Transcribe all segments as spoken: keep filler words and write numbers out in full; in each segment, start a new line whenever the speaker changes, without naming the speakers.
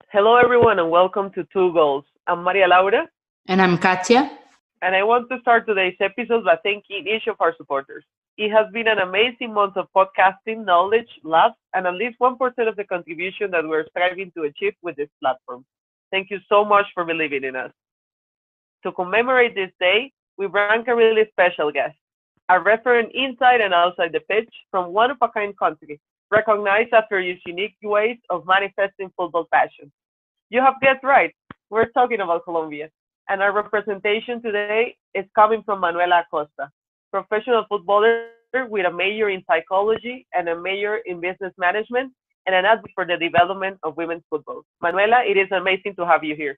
Hello, everyone, and welcome to Two Goals. I'm Maria Laura,
And I'm Katia.
and I want to start today's episode by thanking each of our supporters. It has been an amazing month of podcasting, knowledge, love, and at least one percent of the contribution that we're striving to achieve with this platform. Thank you so much for believing in us. To commemorate this day, we bring a really special guest, a referent inside and outside the pitch from one of a kind country, recognized after his unique ways of manifesting football passion. You have guessed right. We're talking about Colombia. And our representation today is coming from Manuela Acosta, professional footballer with a major in psychology and a major in business management and an advocate for the development of women's football. Manuela, it is amazing to have you here.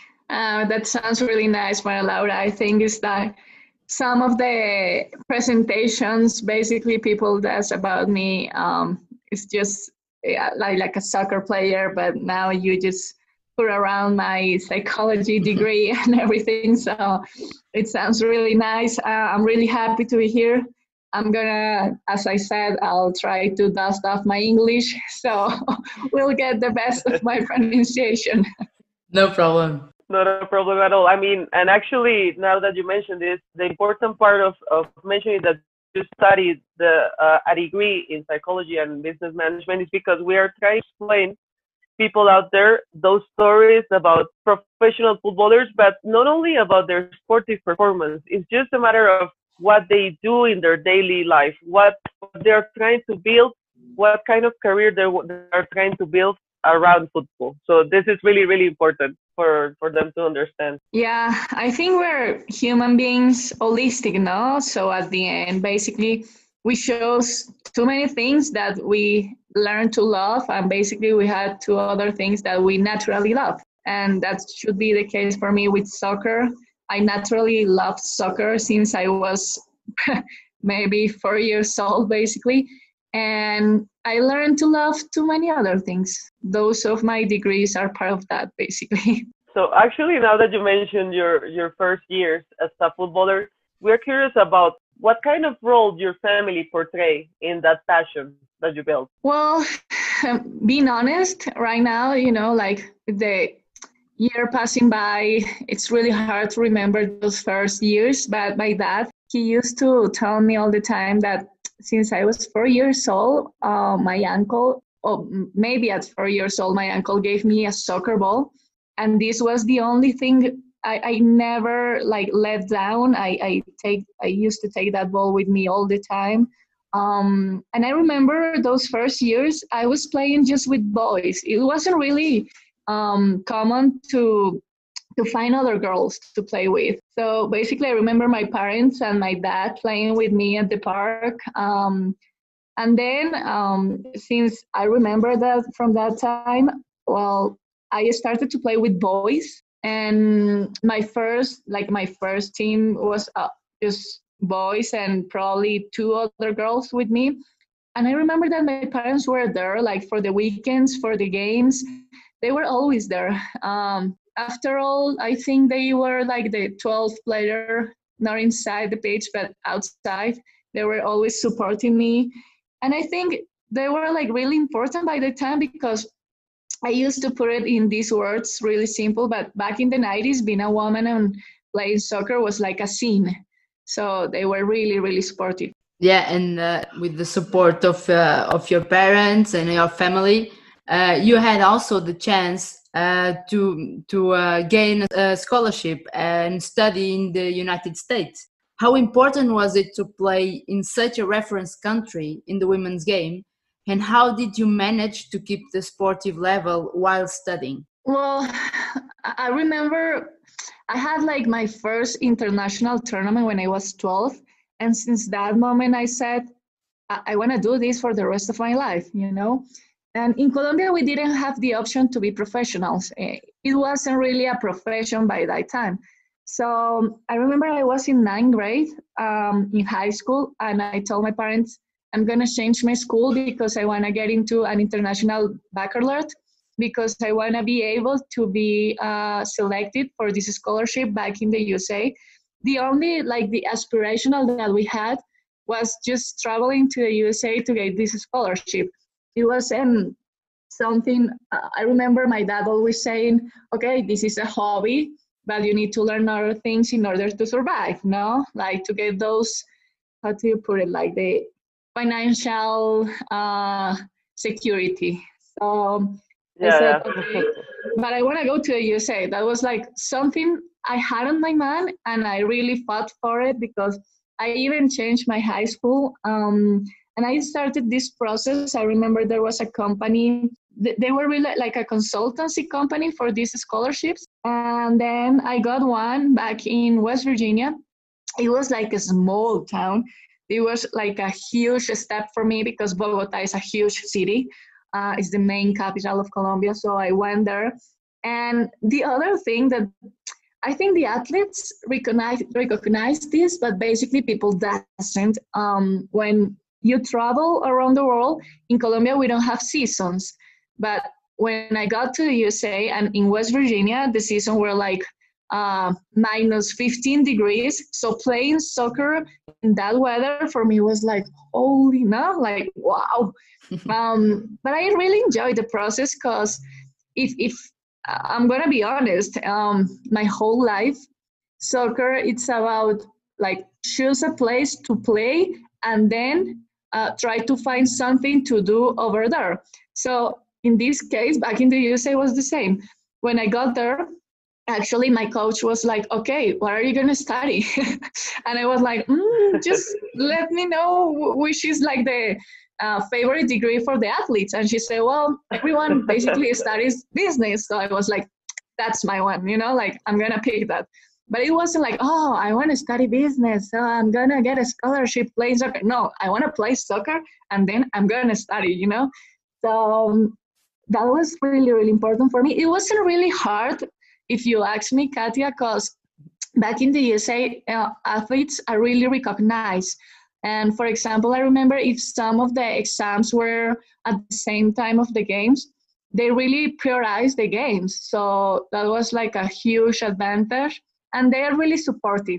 Uh, that sounds really nice, Maria Laura. I think it's that some of the presentations, basically people that's about me, um, it's just yeah, like, like a soccer player, but now you just put around my psychology degree and everything. So it sounds really nice. Uh, I'm really happy to be here. I'm gonna, as I said, I'll try to dust off my English. So we'll get the best of my pronunciation.
No problem.
Not a problem at all. I mean, and actually, now that you mentioned this, the important part of, of mentioning that you studied the uh, a degree in psychology and business management is because we are trying to explain people out there those stories about professional footballers, but not only about their sportive performance. It's just a matter of what they do in their daily life, what they're trying to build, what kind of career they're, they're trying to build around football. So this is really, really important for, for them to understand.
Yeah, I think we're human beings holistic, no? So at the end, basically, we chose too many things that we learned to love, and basically we had two other things that we naturally love. And that should be the case for me with soccer. I naturally loved soccer since I was maybe four years old, basically. And I learned to love too many other things. Those of my degrees are part of that, basically.
So actually, now that you mentioned your, your first years as a footballer, we're curious about what kind of role your family portray in that passion that you built.
Well, being honest, right now, you know, like the year passing by, it's really hard to remember those first years. But my dad, he used to tell me all the time that since I was four years old, uh, my uncle, or maybe at four years old, my uncle gave me a soccer ball. And this was the only thing I, I never like let down. I, I take I used to take that ball with me all the time. Um, and I remember those first years, I was playing just with boys. It wasn't really um, common to to find other girls to play with. So basically, I remember my parents and my dad playing with me at the park. Um, and then um, since I remember that from that time, well, I started to play with boys. And my first, like my first team was uh, just boys and probably two other girls with me. And I remember that my parents were there, like for the weekends, for the games. They were always there. Um, after all, I think they were like the twelfth player, not inside the pitch, but outside. They were always supporting me. And I think they were like really important by the time because I used to put it in these words, really simple, but back in the nineties, being a woman and playing soccer was like a scene. So they were really, really supportive.
Yeah, and uh, with the support of uh, of your parents and your family, uh, you had also the chance uh, to to uh, gain a scholarship and study in the United States. How important was it to play in such a reference country in the women's game? And how did you manage to keep the sportive level while studying?
Well, I remember I had like my first international tournament when I was twelve. And since that moment, I said, I, I want to do this for the rest of my life, you know? And in Colombia, we didn't have the option to be professionals. It wasn't really a profession by that time. So I remember I was in ninth grade um, in high school, and I told my parents, I'm going to change my school because I want to get into an international baccalaureate because I want to be able to be uh, selected for this scholarship back in the U S A. The only, like, the aspirational that we had was just traveling to the U S A to get this scholarship. It wasn't something. Uh, I remember my dad always saying, "Okay, this is a hobby, but you need to learn other things in order to survive." No, like to get those. How do you put it? Like the financial uh, security. So I
Yeah,
said,
yeah.
okay, but I want to go to the U S A. That was like something I had on my mind, and I really fought for it because I even changed my high school. Um, and I started this process. I remember there was a company, they were really like a consultancy company for these scholarships. And then I got one back in West Virginia. It was like a small town. It was like a huge step for me because Bogota is a huge city. Uh, it's the main capital of Colombia. So I went there. And the other thing that I think the athletes recognize recognize this, but basically people doesn't. Um, when you travel around the world, in Colombia we don't have seasons. But when I got to the U S A and in West Virginia, the season were like uh, minus fifteen degrees. So playing soccer in that weather for me was like, holy no, like wow. um, but I really enjoyed the process because if if I'm gonna be honest, um, my whole life, soccer it's about like choose a place to play and then uh, try to find something to do over there. So in this case, back in the U S A was the same. When I got there, actually my coach was like, okay, what are you going to study? And I was like, mm, just let me know which is like the uh, favorite degree for the athletes. And she said, well, everyone basically studies business. So I was like, that's my one, you know, like I'm going to pick that. But it wasn't like, oh, I want to study business, so I'm going to get a scholarship playing soccer. No, I want to play soccer and then I'm going to study, you know. So um, that was really, really important for me. It wasn't really hard, if you ask me, Katia, because back in the U S A, uh, athletes are really recognized. And for example, I remember if some of the exams were at the same time of the games, they really prioritized the games. So that was like a huge advantage. And they are really supportive.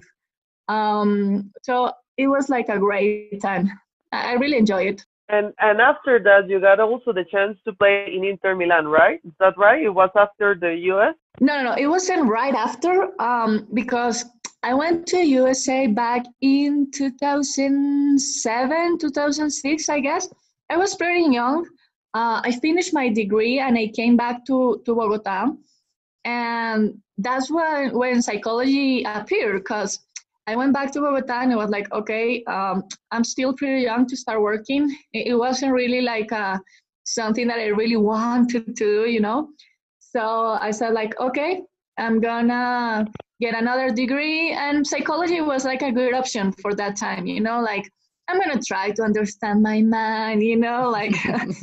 Um, so it was like a great time. I really enjoy it.
And and after that, you got also the chance to play in Inter Milan, right? Is that right? It was after the U S?
No, no, no. It wasn't right after um, because I went to U S A back in two thousand seven, two thousand six, I guess. I was pretty young. Uh, I finished my degree and I came back to, to Bogota. And that's when, when psychology appeared because I went back to Bogota and I was like, okay, um, I'm still pretty young to start working. It, it wasn't really like a, something that I really wanted to do, you know. So I said like, okay, I'm gonna get another degree, and psychology was like a good option for that time, you know, like I'm gonna try to understand my mind, you know, like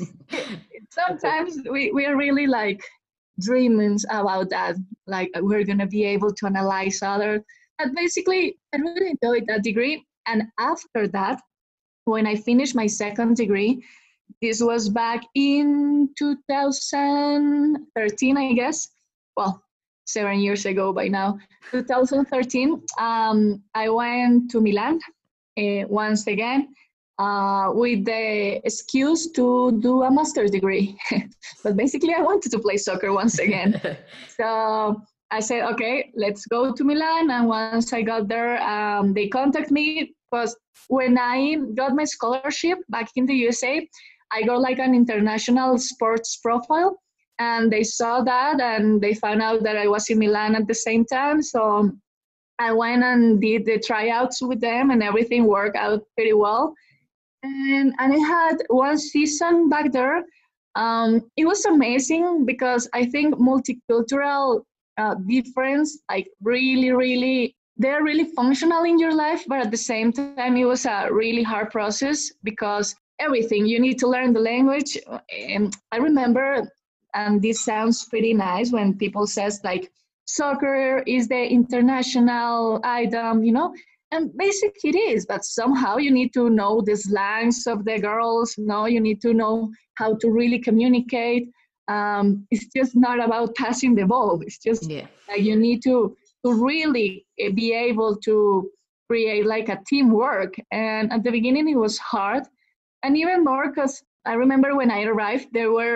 sometimes we, we're really like dreaming about that, like we're gonna be able to analyze others. But basically, I really enjoyed that degree. And after that, when I finished my second degree, this was back in two thousand thirteen, I guess. Well, seven years ago by now. two thousand thirteen, um, I went to Milan uh, once again uh, with the excuse to do a master's degree. But basically, I wanted to play soccer once again. So I said, okay, let's go to Milan. And once I got there, um, they contacted me because when I got my scholarship back in the U S A, I got like an international sports profile, and they saw that and they found out that I was in Milan at the same time. So I went and did the tryouts with them and everything worked out pretty well. And, and I had one season back there. Um, it was amazing because I think multicultural uh, difference, like really, really, they're really functional in your life, but at the same time, it was a really hard process because everything, you need to learn the language. And I remember, and this sounds pretty nice when people says like, soccer is the international item, you know, and basically it is, but somehow you need to know the slangs of the girls, no, you need to know how to really communicate. Um, it's just not about passing the ball. It's just yeah. like you need to, to really be able to create like a teamwork. And at the beginning it was hard. And even more because I remember when I arrived, there were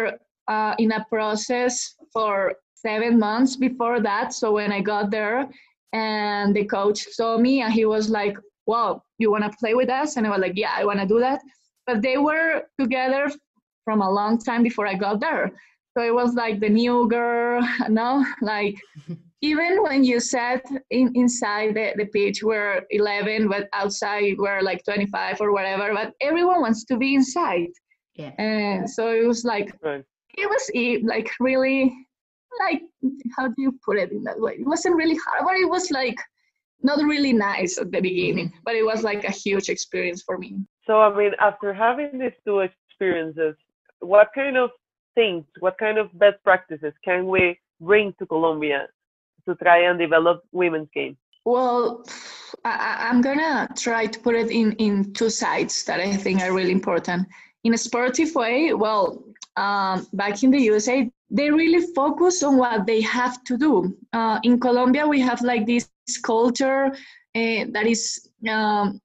uh, in a process for seven months before that. So when I got there and the coach saw me and he was like, wow, you want to play with us? And I was like, yeah, I want to do that. But they were together from a long time before I got there. So it was like the new girl, you know, like even when you sat in, inside the, the pitch, we're eleven, but outside we're like twenty-five or whatever, but everyone wants to be inside.
Yeah.
And so it was like,
Right.
it was like really, like, how do you put it in that way? It wasn't really hard, but it was like not really nice at the beginning, mm-hmm. but it was like a huge experience for me.
So, I mean, after having these two experiences, what kind of things, what kind of best practices can we bring to Colombia to try and develop women's game?
Well, I, I'm gonna try to put it in, in two sides that I think are really important. In a sportive way, well, um, back in the U S A, they really focus on what they have to do. Uh, in Colombia, we have like this culture uh, that is um,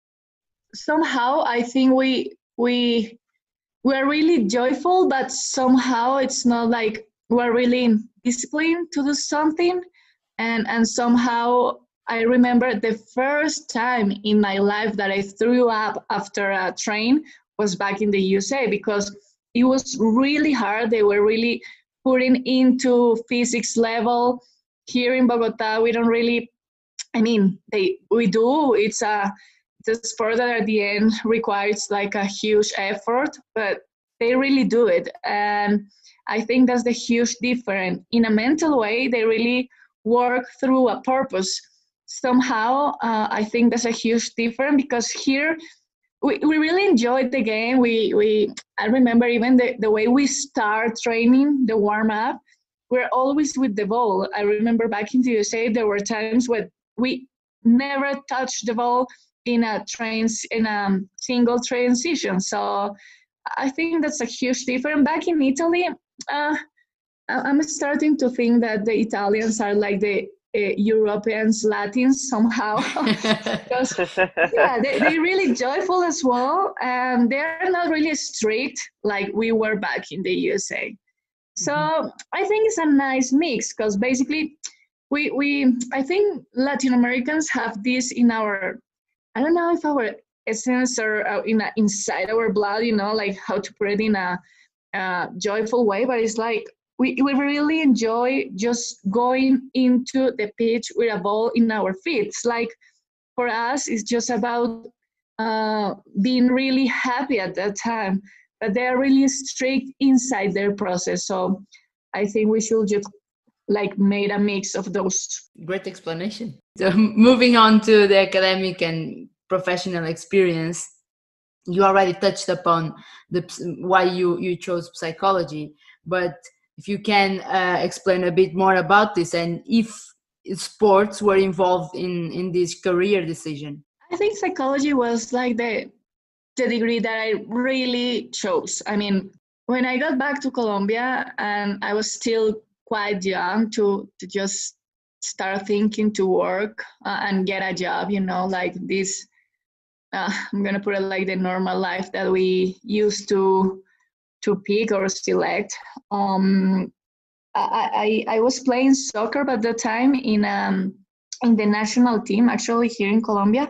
somehow, I think we we we're really joyful, but somehow it's not like we're really disciplined to do something. And and somehow I remember the first time in my life that I threw up after a train was back in the U S A, because it was really hard. They were really putting into physics level. Here in Bogota, we don't really, I mean, they we do. It's a the sport that at the end requires like a huge effort, but they really do it. And I think that's the huge difference. In a mental way, they really work through a purpose. Somehow, uh, I think that's a huge difference, because here we, we really enjoyed the game. We, we I remember even the, the way we start training, the warm-up, we're always with the ball. I remember back in the U S A, there were times when we never touched the ball in a trans in a single transition. So I think that's a huge difference. Back in Italy, uh, I'm starting to think that the Italians are like the uh, Europeans, Latins somehow. Because yeah, they, they're really joyful as well, and they're not really strict like we were back in the U S A. So mm-hmm. I think it's a nice mix, because basically we we I think Latin Americans have this in our, I don't know if our essence or uh, in a, inside our blood, you know, like how to put it in a uh, joyful way, but it's like we, we really enjoy just going into the pitch with a ball in our feet. It's like, for us, it's just about uh, being really happy at that time, but they're really strict inside their process. So I think we should just like made a mix of those.
Great explanation. So moving on to the academic and professional experience, you already touched upon the why you, you chose psychology, but if you can uh, explain a bit more about this, and if sports were involved in, in this career decision.
I think psychology was like the, the degree that I really chose. I mean, when I got back to Colombia, and I was still quite young to, to just start thinking to work uh, and get a job, you know, like this, uh, I'm going to put it like the normal life that we used to to pick or select. Um, I, I, I was playing soccer at the time in, um, in the national team, actually here in Colombia.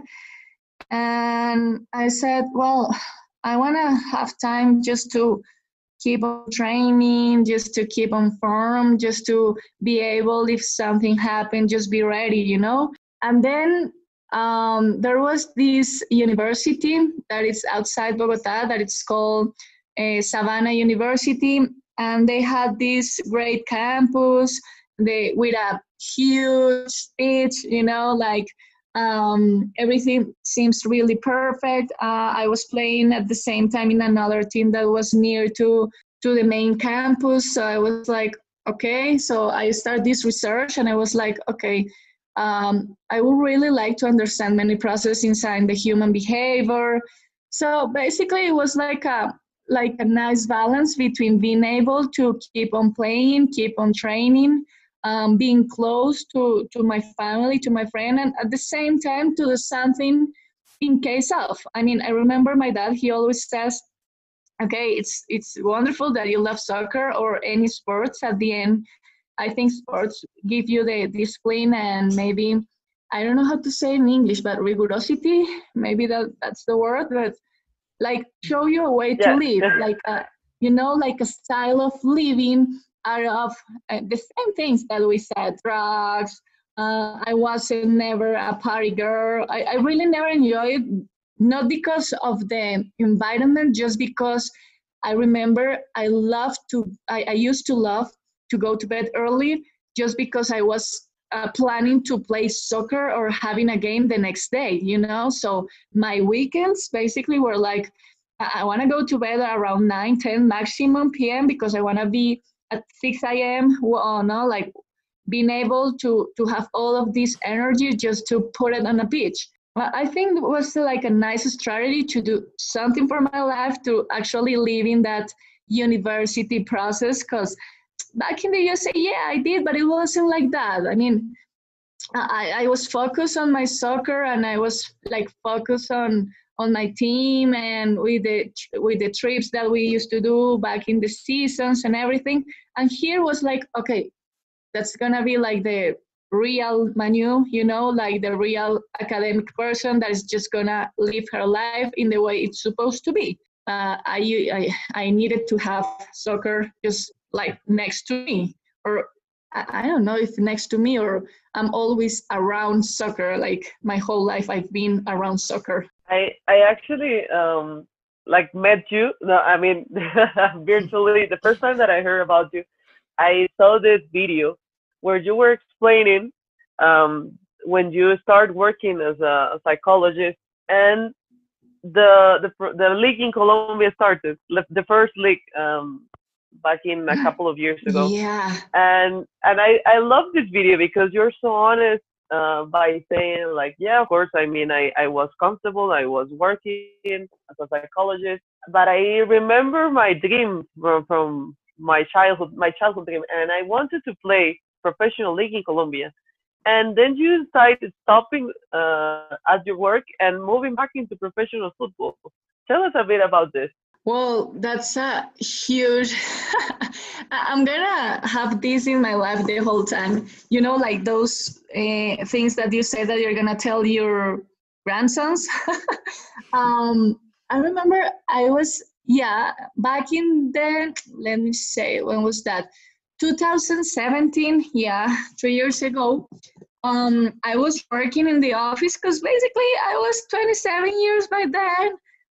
And I said, well, I want to have time just to keep on training, just to keep on form, just to be able, if something happened, just be ready, you know? And then um, there was this university that is outside Bogota that it's called uh, Savannah University. And they had this great campus they, with a huge pitch, you know, like um, everything seems really perfect. Uh, I was playing at the same time in another team that was near to, to the main campus. So I was like, okay, so I started this research and I was like, okay, um, I would really like to understand many processes inside the human behavior. So basically it was like a, like a nice balance between being able to keep on playing, keep on training, um, being close to, to my family, to my friend, and at the same time to do something in case of. I mean, I remember my dad, he always says, okay, it's it's wonderful that you love soccer or any sports. At the end, I think sports give you the discipline and maybe, I don't know how to say in English, but rigorosity, maybe that that's the word, but like show you a way to
Yeah.
live, like a, you know, like a style of living out of uh, the same things that we said, drugs. Uh, I wasn't never a party girl. I, I really never enjoyed, not because of the environment, just because I remember I love to, I, I used to love to go to bed early just because I was uh, planning to play soccer or having a game the next day, you know? So my weekends basically were like, I, I want to go to bed around nine, ten maximum P M because I want to be at six A M, well, no, like being able to, to have all of this energy just to put it on a beach. I think it was like a nice strategy to do something for my life, to actually live in that university process, because back in the U S A, yeah, I did, but it wasn't like that. I mean, I, I was focused on my soccer, and I was like focused on on my team and with the with the trips that we used to do back in the seasons and everything. And here was like, okay, that's gonna be like the real Manu, you know, like the real academic person that is just gonna live her life in the way it's supposed to be. Uh, I, I I needed to have soccer just like next to me, or I, I don't know if next to me, or I'm always around soccer. Like my whole life, I've been around soccer.
I I actually um like met you. No, I mean virtually. The first time that I heard about you, I saw this video where you were explaining um when you start working as a, a psychologist, and the the the league in Colombia started, the first league um back in a couple of years ago.
Yeah.
And and I I love this video because you're so honest uh, by saying like, yeah, of course, I mean, I I was comfortable, I was working as a psychologist, but I remember my dream from, from my childhood, my childhood dream, and I wanted to play professional league in Colombia. And then you decided stopping uh, at your work and moving back into professional football. Tell us a bit about this.
Well, that's a huge. I'm gonna have this in my life the whole time. You know, like those uh, things that you say that you're gonna tell your grandsons. um, I remember I was, yeah, back in the, let me say, when was that? two thousand seventeen, yeah, three years ago. Um, I was working in the office because basically I was twenty-seven years by then,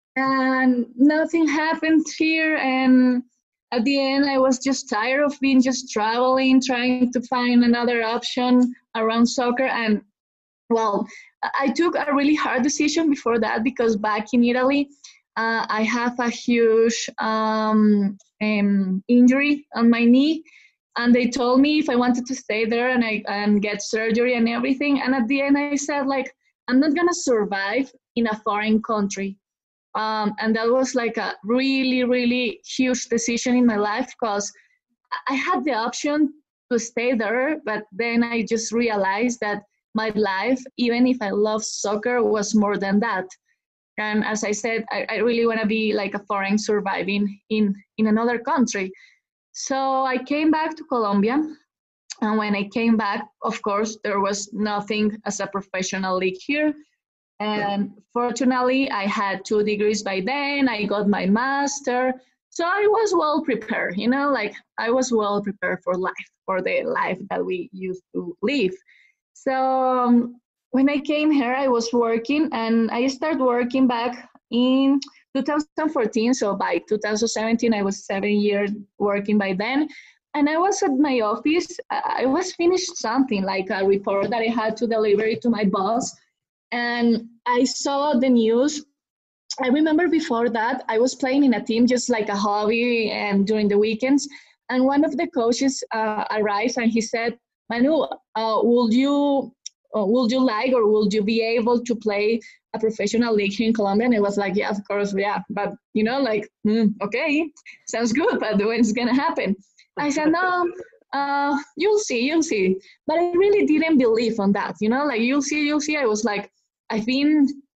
and nothing happened here. And at the end, I was just tired of being just traveling, trying to find another option around soccer. And well, I took a really hard decision before that, because back in Italy, uh, I have a huge um, um, injury on my knee. And they told me if I wanted to stay there and I and get surgery and everything. And at the end, I said, like, I'm not gonna survive in a foreign country. Um, and that was like a really, really huge decision in my life, because I had the option to stay there, but then I just realized that my life, even if I love soccer, was more than that. And as I said, I, I really want to be like a foreign surviving in, in another country. So I came back to Colombia, and when I came back, of course, there was nothing as a professional league here. And fortunately, I had two degrees by then. I got my master. So I was well prepared, you know, like I was well prepared for life, for the life that we used to live. So um, when I came here, I was working, and I started working back in two thousand fourteen. So by two thousand seventeen, I was seven years working by then. And I was at my office. I was finished something like a report that I had to deliver to my boss. And I saw the news. I remember before that, I was playing in a team just like a hobby and during the weekends. And one of the coaches uh, arrived, and he said, Manu, uh, would you uh, would you like, or would you be able to play a professional league here in Colombia? And it was like, yeah, of course, yeah. But, you know, like, mm, okay, sounds good, but when's going to happen? I said, no, uh, you'll see, you'll see. But I really didn't believe on that, you know, like, you'll see, you'll see. I was like, I've been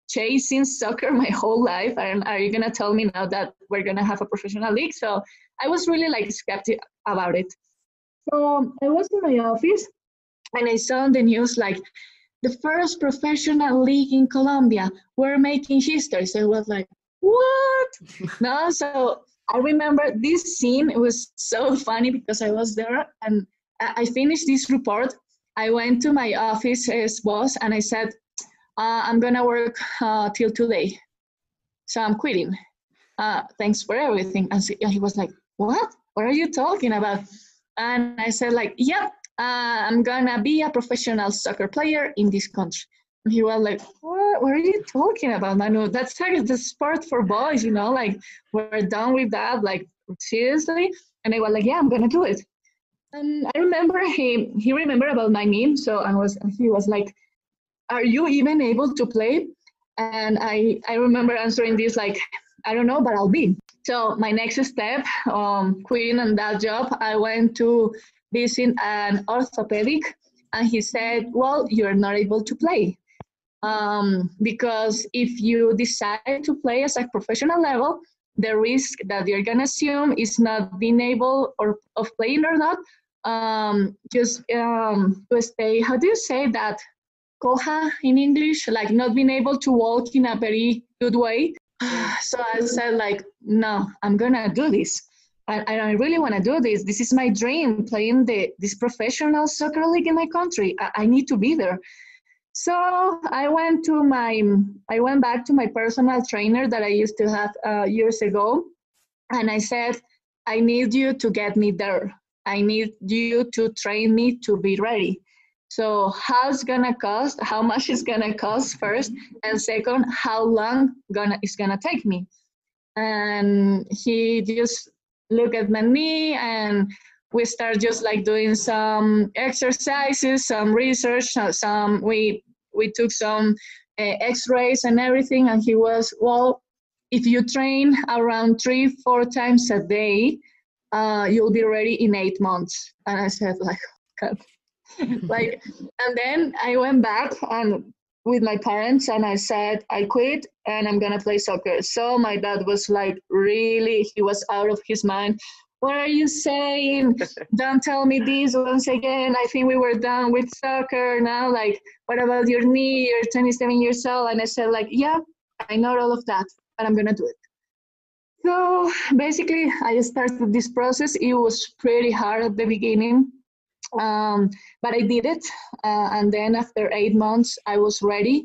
chasing soccer my whole life, and are you gonna tell me now that we're gonna have a professional league? So I was really like skeptic about it. So I was in my office and I saw on the news like the first professional league in Colombia. We're making history. So I was like, what? No, so I remember this scene. It was so funny because I was there and I finished this report. I went to my office's boss and I said, uh, I'm gonna work uh, till today. So I'm quitting. Uh, thanks for everything. And, so, and he was like, what? What are you talking about? And I said like, yeah, uh, I'm gonna be a professional soccer player in this country. And he was like, what, what are you talking about, Manu? That's like the sport for boys, you know, like we're done with that, like seriously? And I was like, yeah, I'm gonna do it. And I remember he, he remembered about my name. So I was, he was like, are you even able to play? And I, I remember answering this like, I don't know, but I'll be. So my next step, um, quitting on that job, I went to visit an orthopedic, and he said, well, you're not able to play. Um, because if you decide to play as a professional level, the risk that you're gonna assume is not being able or of playing or not, um, just um, to stay, how do you say that? Coja in English, like not being able to walk in a very good way. So I said like, no, I'm gonna do this. I, I really wanna do this. This is my dream, playing the this professional soccer league in my country. I, I need to be there. So I went to my, I went back to my personal trainer that I used to have uh, years ago. And I said, I need you to get me there. I need you to train me to be ready. So how it's gonna cost, how much it's gonna cost first, and second, how long gonna it's gonna take me. And he just looked at my knee and we start just like doing some exercises, some research, some, we, we took some uh, x-rays and everything. And he was, well, if you train around three, four times a day, uh, you'll be ready in eight months. And I said like, God. Like, and then I went back and with my parents and I said, I quit and I'm gonna play soccer. So my dad was like, really, he was out of his mind. What are you saying? Don't tell me this once again. I think we were done with soccer now. Like, what about your knee? You're twenty-seven years old. And I said like, yeah, I know all of that, but I'm gonna do it. So basically I started this process. It was pretty hard at the beginning. Um, but I did it, uh, and then after eight months, I was ready.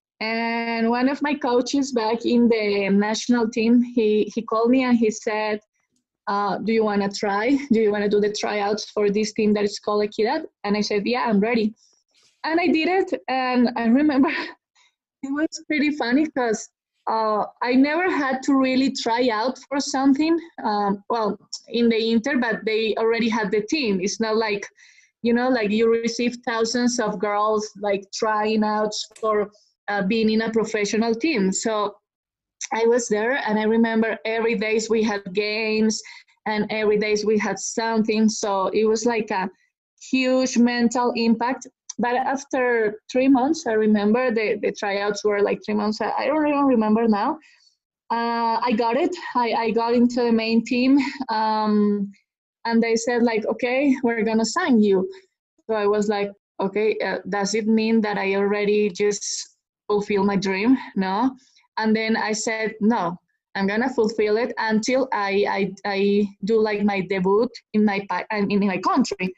And one of my coaches back in the national team, he, he called me and he said, uh, do you want to try? Do you want to do the tryouts for this team that is called Equidad? And I said, yeah, I'm ready. And I did it, and I remember it was pretty funny because uh, I never had to really try out for something, um, well, in the Inter, but they already had the team. It's not like, you know, like you receive thousands of girls like trying out for uh, being in a professional team. So I was there and I remember every days we had games and every days we had something. So it was like a huge mental impact. But after three months, I remember the, the tryouts were like three months. I don't even remember now. Uh, I got it. I, I got into the main team. Um, and they said like, okay, we're gonna sign you. So I was like, okay, uh, does it mean that I already just fulfill my dream? No. And then I said, no, I'm gonna fulfill it until I, I, I do like my debut in my, in my country.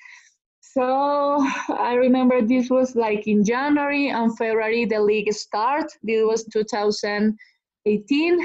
So I remember this was like in January and February, the league start. This was two thousand eighteen.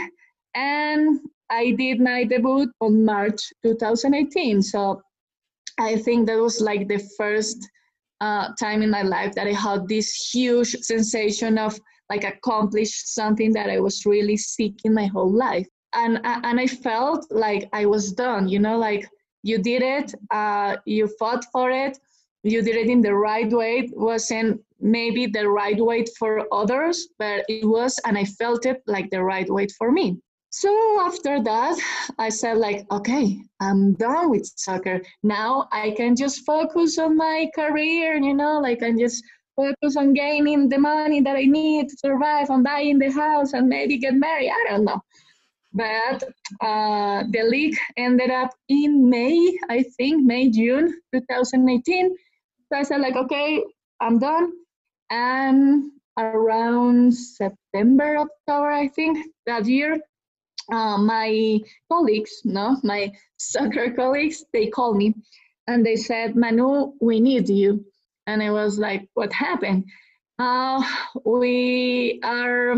And I did my debut on March two thousand eighteen. So I think that was like the first uh, time in my life that I had this huge sensation of like accomplished something that I was really seeking my whole life. And, and I felt like I was done, you know, like you did it, uh, you fought for it, you did it in the right way. It wasn't maybe the right way for others, but it was, and I felt it like the right way for me. So after that, I said like, okay, I'm done with soccer. Now I can just focus on my career, you know, like I'm just focus on gaining the money that I need to survive and buying the house and maybe get married. I don't know. But uh, the league ended up in May, I think, May, June twenty eighteen. So I said, like, okay, I'm done. And around September, October, I think, that year, uh, my colleagues, no, my soccer colleagues, they called me and they said, Manu, we need you. And I was like, what happened? Uh, we are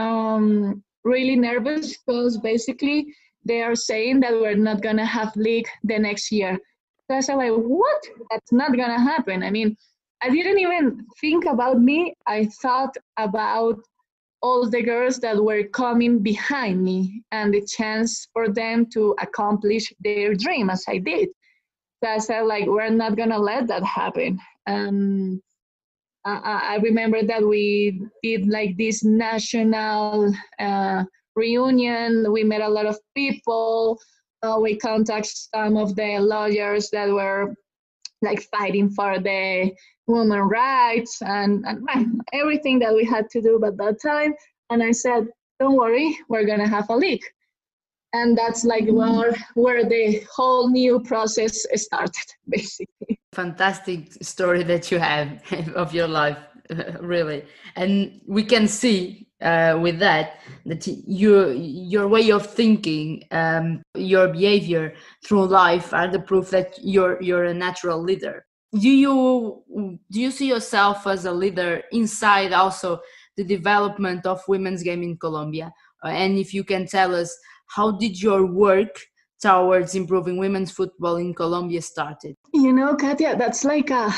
um, really nervous because basically they are saying that we're not going to have league the next year. So I said, like, what? That's not going to happen. I mean, I didn't even think about me. I thought about all the girls that were coming behind me and the chance for them to accomplish their dream as I did. So I said, like, we're not going to let that happen. Um, I, I remember that we did like this national uh, reunion. We met a lot of people. Uh, we contacted some of the lawyers that were like fighting for the women rights and, and everything that we had to do at that time. And I said, don't worry, we're going to have a league. And that's like where, where the whole new process started, basically.
Fantastic story that you have of your life, really. And we can see uh, with that, that your, your way of thinking, um, your behavior through life are the proof that you're, you're a natural leader. Do you, do you see yourself as a leader inside also the development of women's game in Colombia? Uh, and if you can tell us, how did your work towards improving women's football in Colombia started?
You know, Katia, that's like a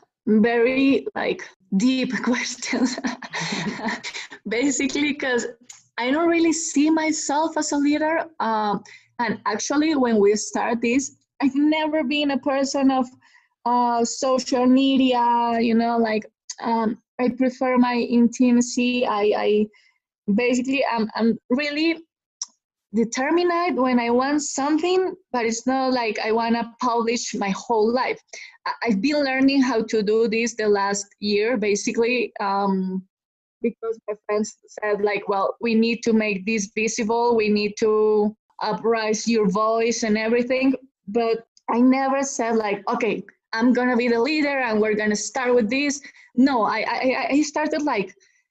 very like deep question. Basically, because I don't really see myself as a leader. Um, and actually, when we start this, I've never been a person of uh, social media, you know, like um, I prefer my intimacy. I, I basically, I'm, I'm really determined when I want something, but it's not like I want to publish my whole life. I've been learning how to do this the last year, basically, um, because my friends said, like, well, we need to make this visible. We need to uprise your voice and everything. But I never said, like, okay, I'm going to be the leader and we're going to start with this. No, I, I, I started like,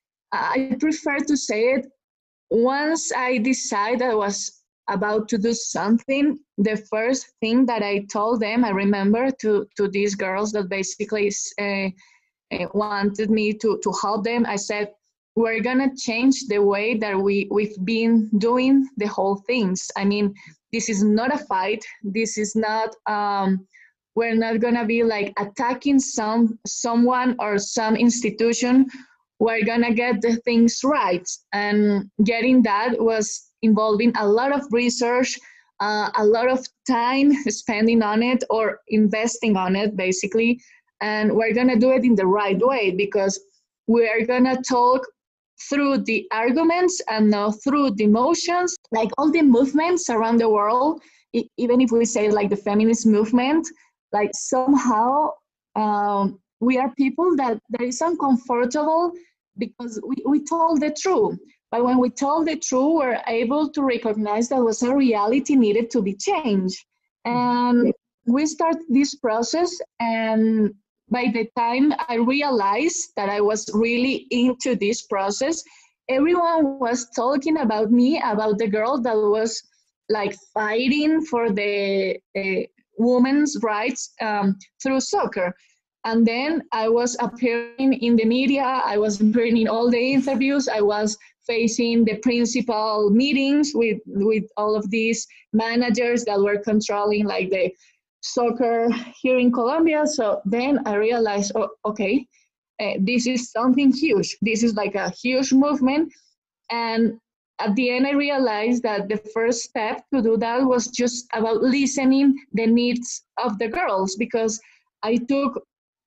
I prefer to say it. Once I decided I was about to do something, the first thing that I told them, I remember to, to these girls that basically uh, uh, wanted me to, to help them, I said, we're going to change the way that we, we've been doing the whole things. I mean, this is not a fight. This is not, um, we're not going to be like attacking some someone or some institution. We're gonna get the things right. And getting that was involving a lot of research, uh, a lot of time spending on it or investing on it, basically. And we're gonna do it in the right way because we're gonna talk through the arguments and not through the emotions. Like all the movements around the world, even if we say like the feminist movement, like somehow um, we are people that, that is uncomfortable because we, we told the truth. But when we told the truth, we're able to recognize that was a reality needed to be changed. And we start this process, and by the time I realized that I was really into this process, everyone was talking about me, about the girl that was like fighting for the uh, women's rights um, through soccer. And then I was appearing in the media, I was appearing in all the interviews, I was facing the principal meetings with, with all of these managers that were controlling like the soccer here in Colombia. So then I realized, oh, okay, uh, this is something huge. This is like a huge movement. And at the end, I realized that the first step to do that was just about listening the needs of the girls, because I took,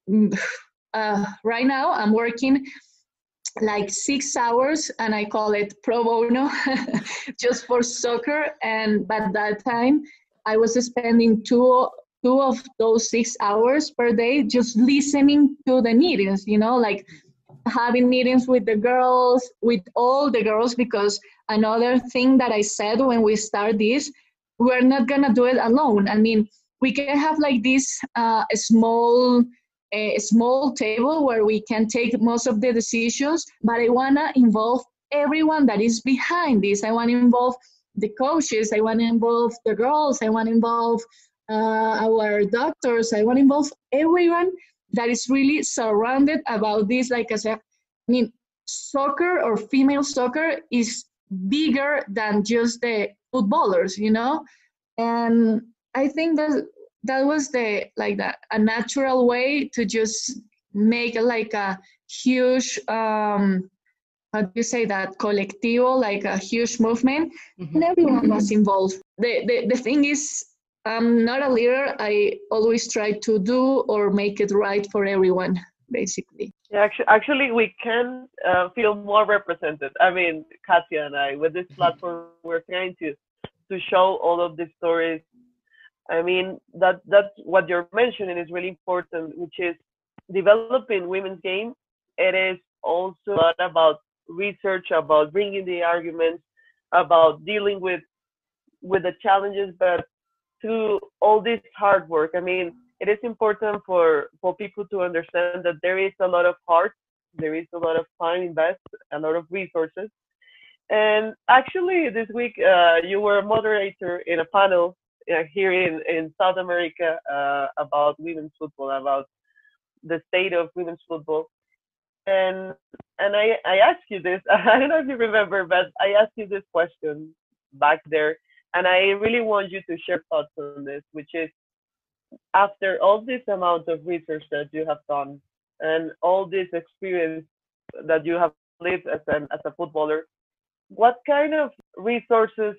uh, right now I'm working like six hours and I call it pro bono just for soccer. And by that time I was spending two two of those six hours per day just listening to the meetings, you know, like having meetings with the girls, with all the girls, because another thing that I said when we start this, we're not gonna do it alone. I mean, we can have like this uh, small, a small table where we can take most of the decisions, but I wanna involve everyone that is behind this. I wanna involve the coaches, I wanna involve the girls, I wanna involve uh, our doctors, I wanna involve everyone that is really surrounded about this. Like I said, I mean, soccer or female soccer is bigger than just the footballers, you know? And I think that that was the, like that, a natural way to just make like a huge, um, how do you say that, colectivo, like a huge movement, mm-hmm. and everyone was involved. The, the, the thing is, I'm not a leader. I always try to do or make it right for everyone, basically.
Yeah, actually, actually we can uh, feel more represented. I mean, Katia and I, with this platform, we're trying to to show all of these stories. I mean, that that's what you're mentioning is really important, which is developing women's game. It is also a lot about research, about bringing the arguments, about dealing with with the challenges, but through all this hard work. I mean, it is important for, for people to understand that there is a lot of heart, there is a lot of time invested, a lot of resources. And actually, this week, uh, you were a moderator in a panel uh, here in, in South America uh, about women's football, about the state of women's football. And and I, I asked you this, I don't know if you remember, but I asked you this question back there. And I really want you to share thoughts on this, which is, after all this amount of research that you have done and all this experience that you have lived as an as a footballer, what kind of resources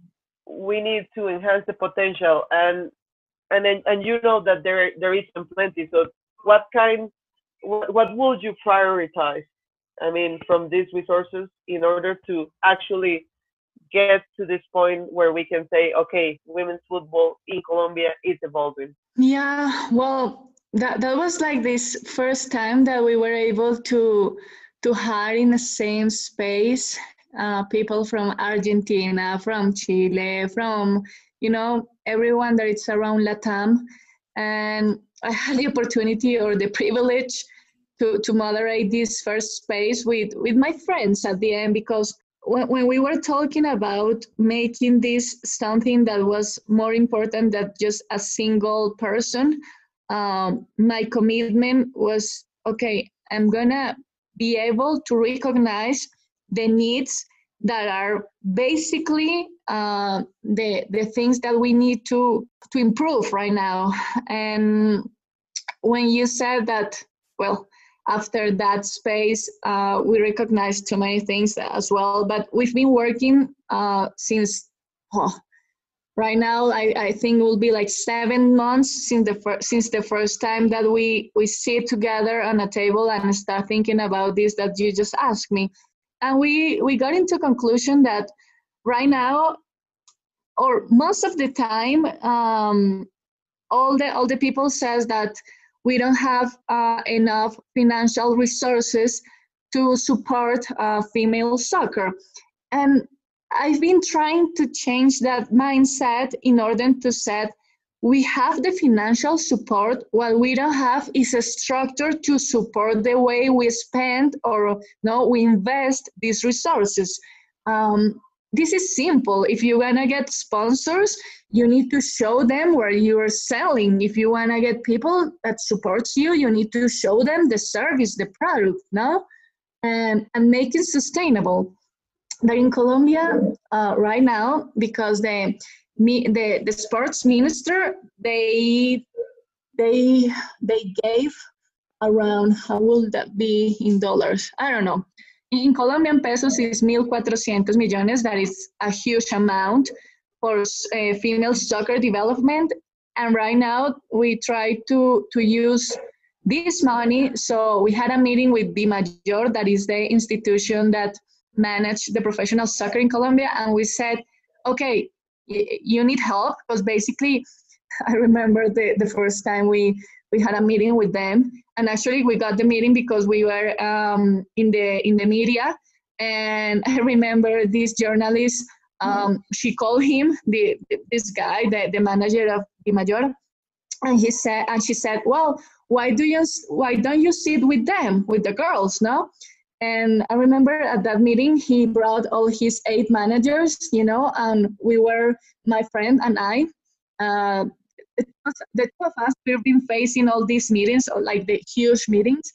we need to enhance the potential? And and then, and you know that there there is plenty. So what kind, what, what would you prioritize? I mean, from these resources in order to actually get to this point where we can say, okay, women's football in Colombia is evolving?
Yeah, well, that that was like this first time that we were able to to hire in the same space uh, people from Argentina, from Chile, from, you know, everyone that is around LATAM. And I had the opportunity or the privilege to, to moderate this first space with, with my friends at the end, because when, when we were talking about making this something that was more important than just a single person, um, my commitment was, okay, I'm gonna be able to recognize the needs that are basically uh, the the things that we need to to improve right now. And when you said that, well, after that space, uh, we recognized too many things as well. But we've been working uh, since, oh, right now, I, I think it will be like seven months since the fir- since the first time that we, we sit together on a table and start thinking about this that you just asked me. And we, we got into conclusion that right now, or most of the time, um, all the all the people says that we don't have uh, enough financial resources to support uh, female soccer. And I've been trying to change that mindset in order to say we have the financial support. What we don't have is a structure to support the way we spend or no, we invest these resources. Um, this is simple. If you want to get sponsors, you need to show them where you are selling. If you want to get people that supports you, you need to show them the service, the product, no? And, and make it sustainable. But in Colombia, uh, right now, because the, me, the the sports minister, they they they gave around, how will that be in dollars? I don't know. In Colombian pesos, is mil cuatrocientos millones. That is a huge amount for uh, female soccer development. And right now, we try to to use this money. So we had a meeting with DIMAYOR, that is the institution that manage the professional soccer in Colombia, and we said, okay, y- you need help, because basically I remember the, the first time we, we had a meeting with them. And actually we got the meeting because we were um, in the in the media. And I remember this journalist, um, she called him, the this guy, the, the manager of Di Mayor, and he said, and she said, well, why do you why don't you sit with them, with the girls, no? And I remember at that meeting, he brought all his eight managers, you know, and we were, my friend and I, uh, the two of us, we've been facing all these meetings, or like the huge meetings.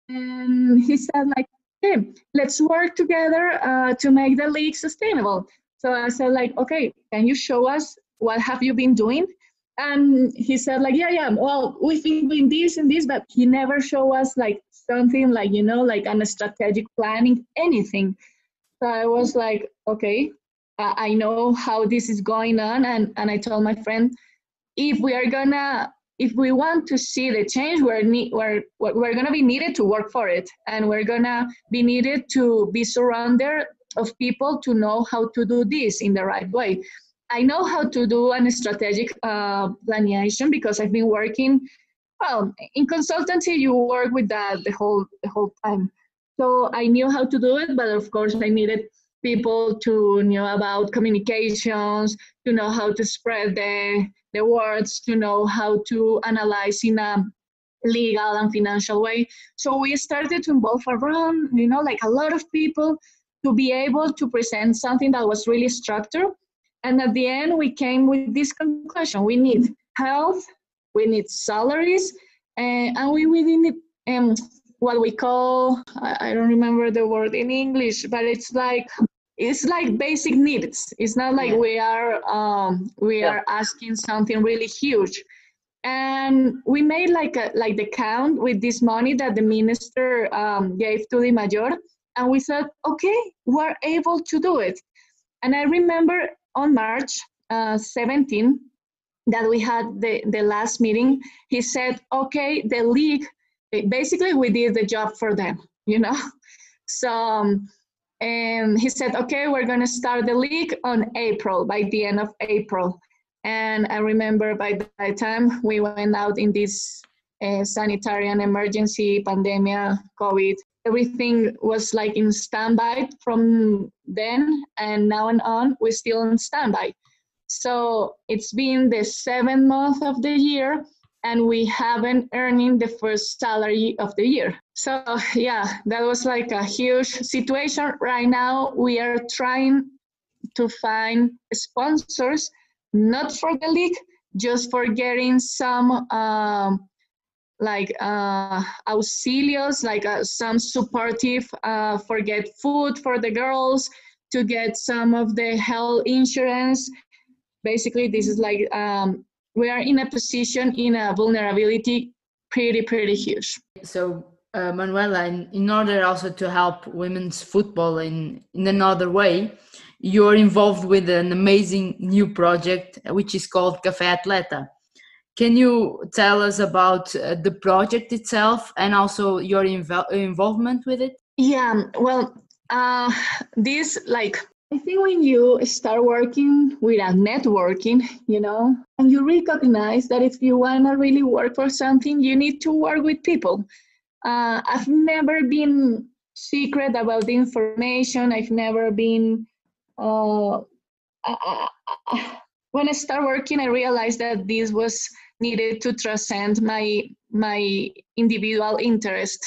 And he said, like, hey, let's work together uh, to make the league sustainable. So I said, like, okay, can you show us what have you been doing? And he said, like, yeah, yeah, well, we've been doing this and this, but he never showed us like something like, you know, like an strategic planning, anything. So I was like, okay, uh, I know how this is going on. And, and I told my friend, if we are gonna, if we want to see the change, we're, need, we're, we're gonna be needed to work for it. And we're gonna be needed to be surrounded of people to know how to do this in the right way. I know how to do a strategic uh, planification because I've been working, well, in consultancy, you work with that the whole, the whole time. So I knew how to do it, but of course I needed people to know about communications, to know how to spread the, the words, to know how to analyze in a legal and financial way. So we started to involve around, you know, like a lot of people to be able to present something that was really structured. And at the end, we came with this conclusion. We need health, we need salaries, and, and we, we need um, what we call, I, I don't remember the word in English, but it's like, it's like basic needs. It's not like yeah. we are um, we yeah. are asking something really huge. And we made like a, like the count with this money that the minister um, gave to Di Mayor, and we said, okay, we're able to do it. And I remember on March uh, seventeenth that we had the, the last meeting, he said, okay, the league, basically we did the job for them, you know? So, um, and he said, okay, we're gonna start the league on April, by the end of April. And I remember by the time we went out in this uh, sanitary and emergency pandemic, COVID, everything was like in standby from then, and now and on, we're still in standby. So it's been the seventh month of the year, and we haven't earning the first salary of the year. So yeah, that was like a huge situation. Right now, we are trying to find sponsors, not for the league, just for getting some um, like uh, auxilios, like uh, some supportive uh, for get food for the girls, to get some of the health insurance. Basically, this is like, um, we are in a position, in a vulnerability, pretty, pretty huge.
So, uh, Manuela, in, in order also to help women's football in, in another way, you're involved with an amazing new project, which is called Café Atleta. Can you tell us about uh, the project itself and also your invo- involvement with it?
Yeah, well, uh, this, like, I think when you start working with a networking, you know, and you recognize that if you want to really work for something, you need to work with people. Uh, I've never been secret about the information. I've never been, uh, uh, when I started working, I realized that this was needed to transcend my, my individual interest.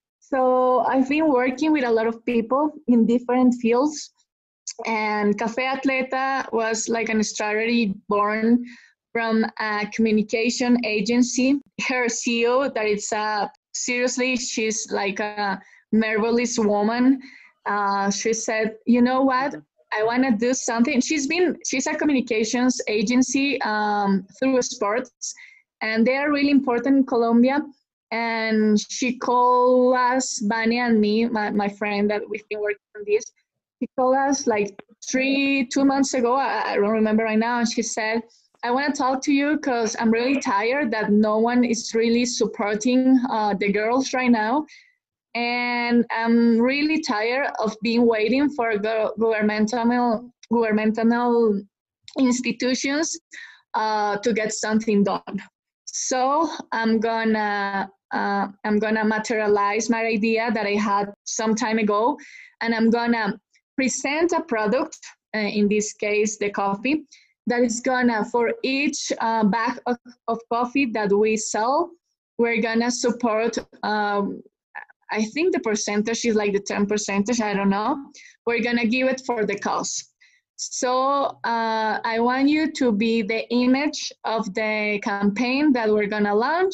So I've been working with a lot of people in different fields. And Café Atleta was like a strategy born from a communication agency. Her C E O, that it's a, seriously, she's like a marvelous woman. Uh, she said, you know what, I want to do something. She's been, she's a communications agency um, through sports, and they are really important in Colombia. And she called us, Vania and me, my, my friend that we've been working on this. She called us like three, two months ago, I, I don't remember right now, and she said, I want to talk to you because I'm really tired that no one is really supporting uh, the girls right now. And I'm really tired of being waiting for go- governmental, governmental institutions uh, to get something done. So I'm gonna uh, I'm gonna materialize my idea that I had some time ago, and I'm gonna present a product, uh, in this case the coffee, that is gonna, for each uh, bag of, of coffee that we sell, we're gonna support, um, I think the percentage is like the ten percentage, I don't know. We're gonna give it for the cause. So uh, I want you to be the image of the campaign that we're gonna launch.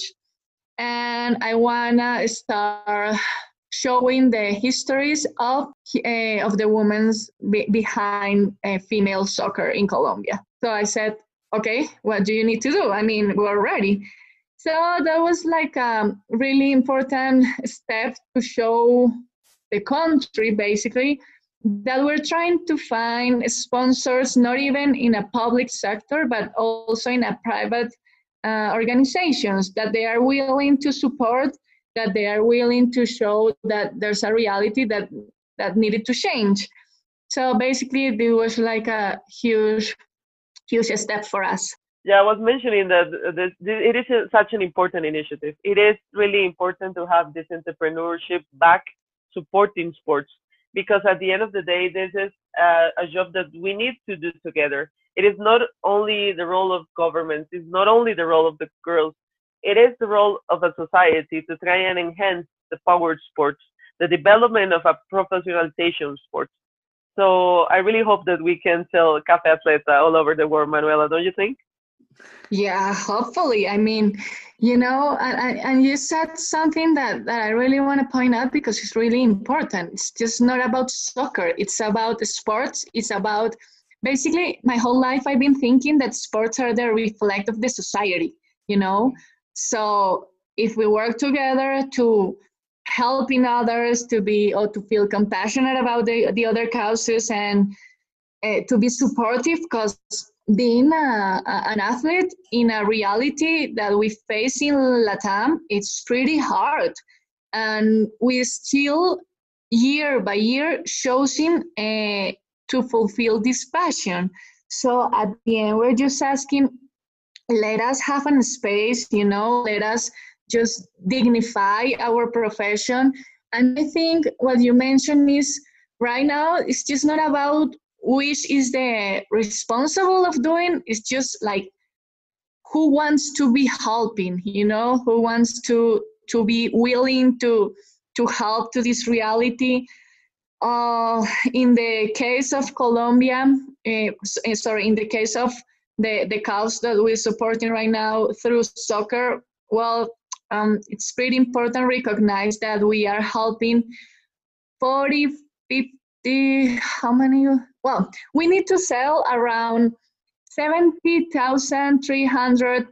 And I wanna start showing the histories of, uh, of the women's be behind uh, female soccer in Colombia. So I said, okay, what do you need to do? I mean, we're ready. So that was like a really important step to show the country, basically, that we're trying to find sponsors, not even in a public sector, but also in a private uh, organizations, that they are willing to support, that they are willing to show that there's a reality that, that needed to change. So basically, it was like a huge, huge step for us.
Yeah, I was mentioning that this, it is a, such an important initiative. It is really important to have this entrepreneurship back supporting sports, because at the end of the day, this is a, a job that we need to do together. It is not only the role of governments, it's not only the role of the girls, it is the role of a society to try and enhance the powered sports, the development of a professionalization of sports. So I really hope that we can sell Café Atleta all over the world, Manuela, don't you think?
Yeah, hopefully. I mean, you know, and, and you said something that, that I really want to point out, because it's really important. It's just not about soccer. It's about sports. It's about, basically, my whole life I've been thinking that sports are the reflect of the society, you know? So if we work together to helping others, to be, or to feel compassionate about the, the other causes, and uh, to be supportive, because being a, a, an athlete in a reality that we face in Latam, it's pretty hard. And we still, year by year, choosing uh, to fulfill this passion. So at the end, we're just asking, let us have a space, you know, let us just dignify our profession. And I think what you mentioned is, right now, it's just not about which is the responsible of doing, it's just like who wants to be helping, you know, who wants to to be willing to to help to this reality. Uh, in the case of Colombia, uh, sorry, in the case of the, the cause that we're supporting right now through soccer, well, um, it's pretty important to recognize that we are helping forty, fifty, how many? Well, we need to sell around seventy thousand three hundred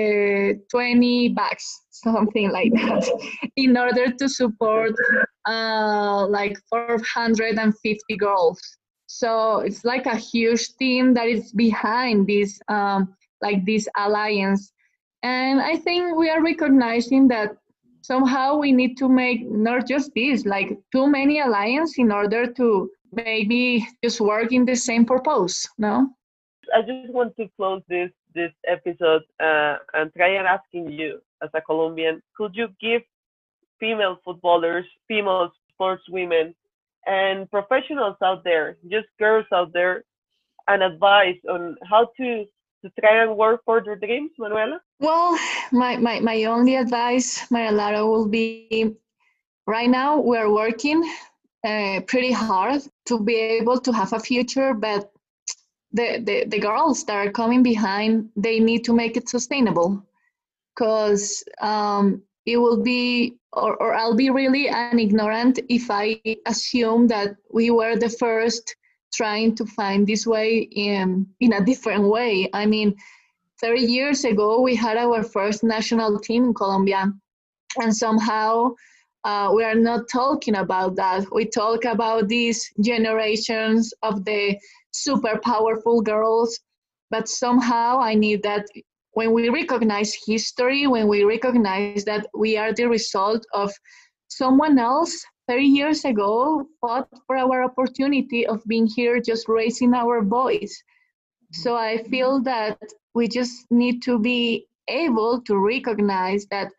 twenty bags, something like that, in order to support uh, like four hundred fifty girls. So it's like a huge team that is behind this, um, like this alliance. And I think we are recognizing that somehow we need to make not just this, like too many alliances in order to maybe just work in the same purpose, no?
I just want to close this this episode uh, and try and asking you, as a Colombian, could you give female footballers, female sports women, and professionals out there, just girls out there, an advice on how to to try and work for their dreams, Manuela?
Well, my, my, my only advice, Maria Lara, will be, right now we're working uh, pretty hard to be able to have a future, but the, the, the girls that are coming behind, they need to make it sustainable, because um, it will be, or, or I'll be really an ignorant if I assume that we were the first trying to find this way in, in a different way. I mean, thirty years ago, we had our first national team in Colombia, and somehow uh, we are not talking about that. We talk about these generations of the super powerful girls, but somehow I need that when we recognize history, when we recognize that we are the result of someone else thirty years ago fought for our opportunity of being here, just raising our voice. So I feel that we just need to be able to recognize that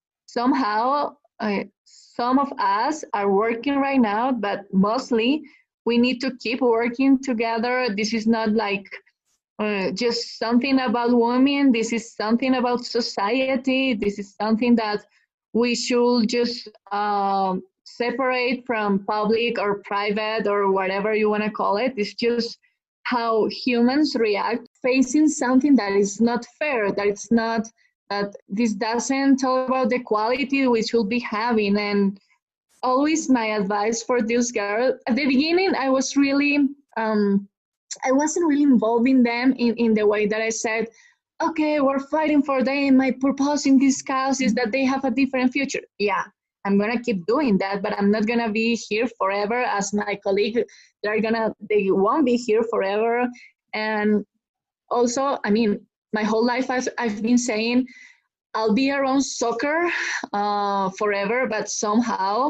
somehow uh, some of us are working right now, but mostly we need to keep working together. This is not like uh, just something about women. This is something about society. This is something that we should just um, separate from public or private or whatever you want to call it. It's just how humans react facing something that is not fair, that it's not, that this doesn't talk about the quality we should be having. And always my advice for this girl, at the beginning, I was really, um, I wasn't really involving them in, in the way that I said, okay, we're fighting for them. My purpose in this cause is that they have a different future. Yeah, I'm gonna keep doing that, but I'm not gonna be here forever as my colleague. They're gonna, they won't be here forever. And also, I mean, my whole life I've, I've been saying, I'll be around soccer uh, forever, but somehow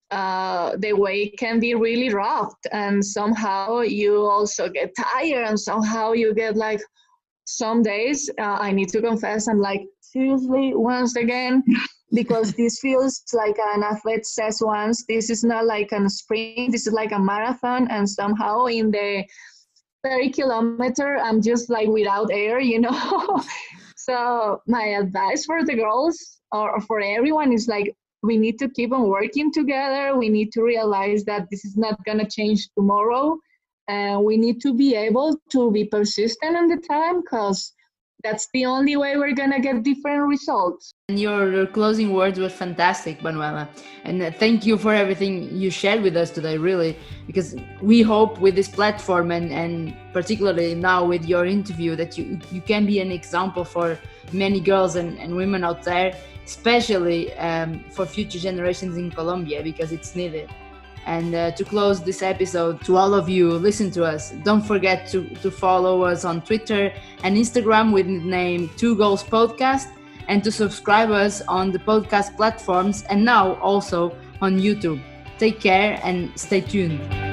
uh, the way can be really rough, and somehow you also get tired, and somehow you get like, some days uh, I need to confess, I'm like, seriously, once again, because this feels like an athlete says once, this is not like a sprint, this is like a marathon, and somehow in the thirty kilometer, I'm just like without air, you know? So my advice for the girls or for everyone is like, we need to keep on working together. We need to realize that this is not gonna change tomorrow. And we need to be able to be persistent on the time, because that's the only way we're gonna get different results.
And your closing words were fantastic, Manuela. And uh, thank you for everything you shared with us today, really, because we hope with this platform and, and particularly now with your interview that you, you can be an example for many girls and, and women out there, especially um, for future generations in Colombia, because it's needed. And uh, to close this episode, to all of you, listen to us. Don't forget to, to follow us on Twitter and Instagram with the name Two Goals Podcast, and to subscribe us on the podcast platforms and now also on YouTube. Take care and stay tuned.